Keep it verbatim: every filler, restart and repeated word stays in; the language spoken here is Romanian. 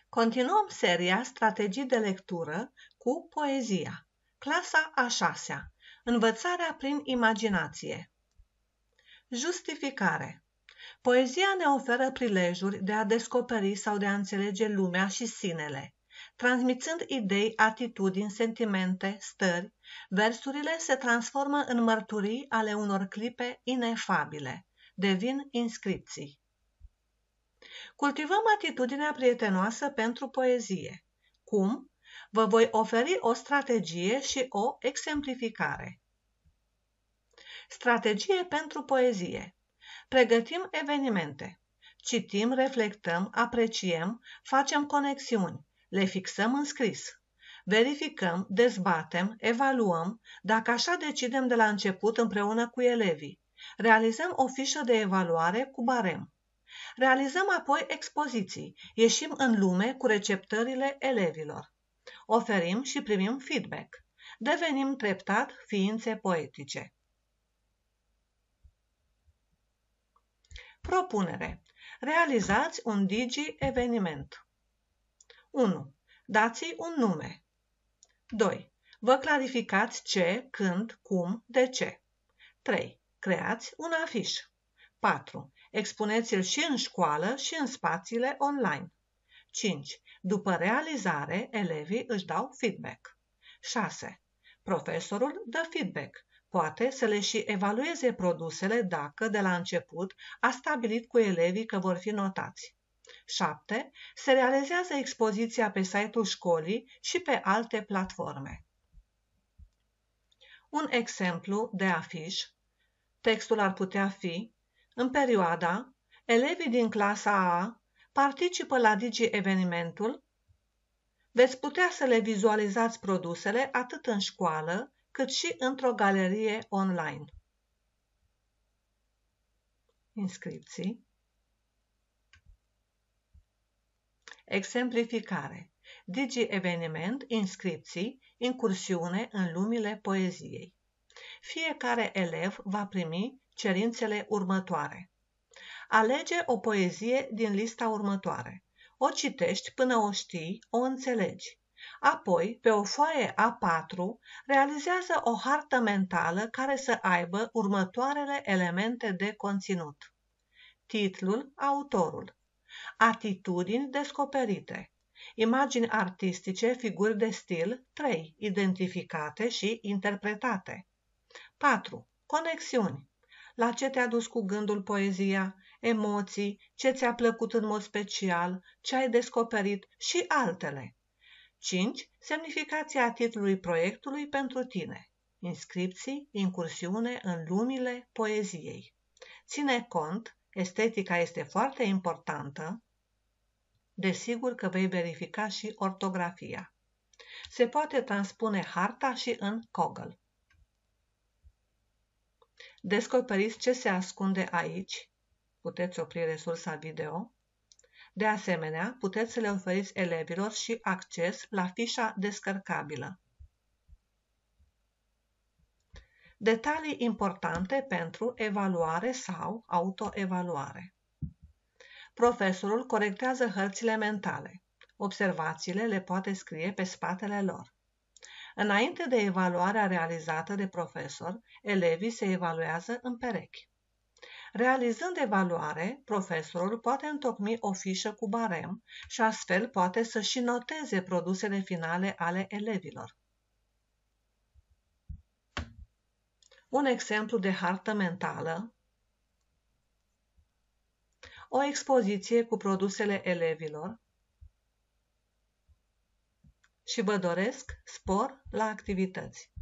Continuăm seria Strategii de lectură cu poezia. Clasa a șasea. Învățarea prin imaginație. Justificare. Poezia ne oferă prilejuri de a descoperi sau de a înțelege lumea și sinele. Transmițând idei, atitudini, sentimente, stări, versurile se transformă în mărturii ale unor clipe inefabile. Devin inscripții. Cultivăm atitudinea prietenoasă pentru poezie. Cum? Vă voi oferi o strategie și o exemplificare. Strategie pentru poezie. Pregătim evenimente. Citim, reflectăm, apreciem, facem conexiuni, le fixăm în scris. Verificăm, dezbatem, evaluăm, dacă așa decidem de la început împreună cu elevii. Realizăm o fișă de evaluare cu barem. Realizăm apoi expoziții, ieșim în lume cu receptările elevilor. Oferim și primim feedback. Devenim treptat ființe poetice. Propunere. Realizați un digi-eveniment. unu. Dați-i un nume. doi. Vă clarificați ce, când, cum, de ce. trei. Creați un afiș. patru. Expuneți-l și în școală și în spațiile online. cinci. După realizare, elevii își dau feedback. șase. Profesorul dă feedback. Poate să le și evalueze produsele dacă, de la început, a stabilit cu elevii că vor fi notați. șapte. Se realizează expoziția pe site-ul școlii și pe alte platforme. Un exemplu de afiș. Textul ar putea fi: în perioada, elevii din clasa A participă la digi-evenimentul. Veți putea să le vizualizați produsele atât în școală, cât și într-o galerie online. Inscripții. Exemplificare. Digi-eveniment, inscripții, incursiune în lumile poeziei. Fiecare elev va primi cerințele următoare. Alege o poezie din lista următoare. O citești până o știi, o înțelegi. Apoi, pe o foaie A patru, realizează o hartă mentală care să aibă următoarele elemente de conținut. Titlul, autorul. Atitudini descoperite. Imagini artistice, figuri de stil, trei. Identificate și interpretate. patru. Conexiuni. La ce te-a dus cu gândul poezia, emoții, ce ți-a plăcut în mod special, ce ai descoperit și altele. cinci. Semnificația titlului proiectului pentru tine. Inscripții, incursiune în lumile poeziei. Ține cont, estetica este foarte importantă. Desigur că vei verifica și ortografia. Se poate transpune harta și în Google. Descoperiți ce se ascunde aici. Puteți opri resursa video. De asemenea, puteți să le oferiți elevilor și acces la fișa descărcabilă. Detalii importante pentru evaluare sau autoevaluare. Profesorul corectează hărțile mentale. Observațiile le poate scrie pe spatele lor. Înainte de evaluarea realizată de profesor, elevii se evaluează în perechi. Realizând evaluare, profesorul poate întocmi o fișă cu barem și astfel poate să și noteze produsele finale ale elevilor. Un exemplu de hartă mentală. O expoziție cu produsele elevilor. Și vă doresc spor la activități.